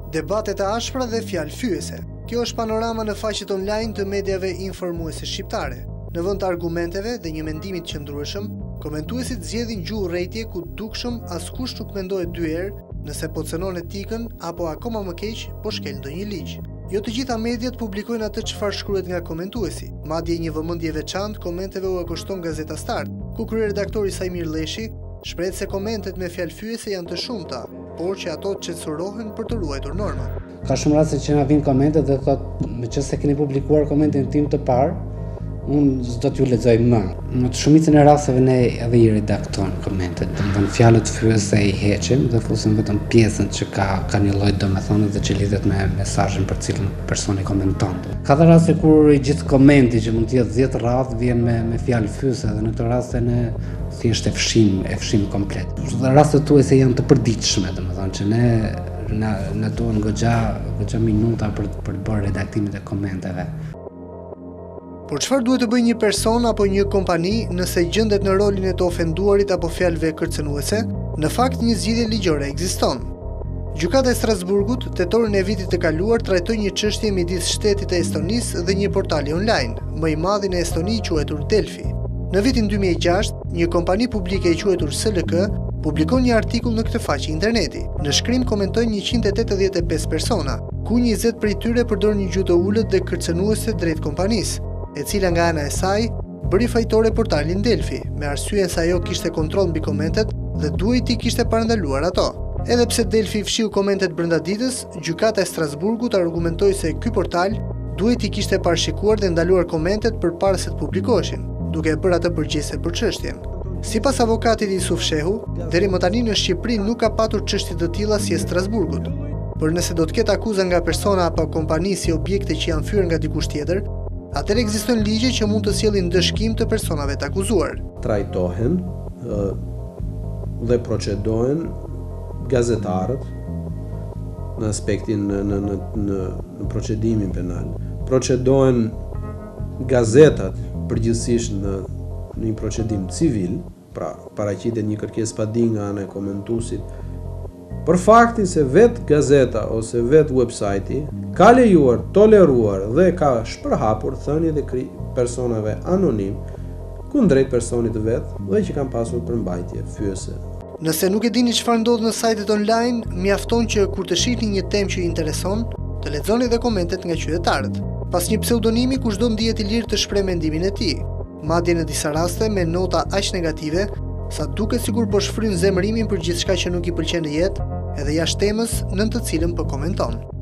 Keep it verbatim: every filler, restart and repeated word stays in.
Debatet e ashpra dhe fjalë fyese. Kjo është panorama në faqet online të mediave informuese shqiptare. Në vend të argumenteve dhe një mendimi të qëndrueshëm, komentuesit zgjedhin gjuhë urrëtie ku dukshëm askush nuk mendohet dy herë nëse po cënon etikën apo akoma më keq po shkel ndonjë ligj. Jo të gjitha mediat publikojnë atë çfarë shkruhet nga komentuesi. Madje një vëmendje veçantë komenteve u kushton Gazeta Start, ku kryeredaktori Sajmir Lleshi shpreh se komentet me fjalë fyese janë të shumta, por që ato censurohen për të ruajtur normën. Ka shumë raste që na vijnë komente dhe thotë, meqense keni publikuar komentin tim të parë, unë s'do t'ju lexoj më. Në të shumicën e rasteve ne edhe i redaktojmë komentet, domethënë fjalët fyese i heqim dhe fusim vetëm pjesën që ka ka një lloj domethënie dhe që lidhet me mesazhin për cilën personi komenton. Ka dhe raste kur i gjithë komenti që mund të jetë dhjetë radhë vjen me me fjalë fyese dhe në këto raste ne thjesht e fshim, e fshim komplet. Dhe rastet tuaja janë të përditshme, domethënë që ne na na duan goxha goxha minuta për për të bërë redaktimin e komenteve. Por çfarë duhet të bëjë një person apo një kompani nëse gjendet në rolin e të ofenduarit apo fjalëve kërcënuese? Në fakt një zgjidhje ligjore ekziston. Gjykata e Strasburgut tetorin e vitit të kaluar trajtoi një çështje midis shtetit të Estonisë dhe një portali online, më i madhi në Estoni i quajtur Delfi. Në vitin dy mijë e gjashtë, një kompani publike e quajtur S L K publikon një artikull në këtë faqe interneti. Në shkrim komentojnë njëqind e tetëdhjetë e pesë persona, ku njëzet prej tyre përdor një gjuhë të ulët dhe kërcënuese drejt kompanisë, e cila nga ana e saj bëri fajtore portalin Delfi, me arsyeën se ajo kishte kontroll mbi komentet dhe duhej t'i kishte parandaluar ato. Edhe pse Delfi fshiu komentet brenda ditës, gjykata e Strasburgut argumentoi se ky portal duhej t'i kishte parashikuar dhe ndaluar komentet përpara se të publikoheshin, duke bërë atë përgjegjëse për çështjen. Sipas avokatit Yusuf Shehu, deri më tani në Shqipëri nuk ka patur çështje të tilla si e Strasburgut. Por nëse do të ketë akuza nga persona apo kompani si objekte që janë fyer nga dikush tjetër, atëherë ekzistojnë ligje që mund të sjellin ndëshkim të personave të akuzuar. Trajtohen dhe procedohen gazetarët në aspektin në në në në, në procedimin penal. Procedohen gazetat përgjithsisht në në një procedim civil, pra paraqitet një kërkesë padi nga ana e komentuesit, për faktin se vetë gazeta ose vetë websajti ka lejuar, toleruar dhe ka shpërhapur thënie dhe personave anonim kundrejt personit të vet dhe që kanë pasur përmbajtje fyese. Nëse nuk e dini çfarë ndodh në sajtet online, mjafton që kur të shihni një temë që ju intereson, të lexoni edhe komentet nga qytetarët. Pas një pseudonimi kushdo ndihet i lirë të shpreh mendimin e tij, madje në disa raste me nota aq negative sa duket sikur po shfryn zemërimin për gjithçka që nuk i pëlqen në jetë, edhe jashtë temës nën të cilën po komenton.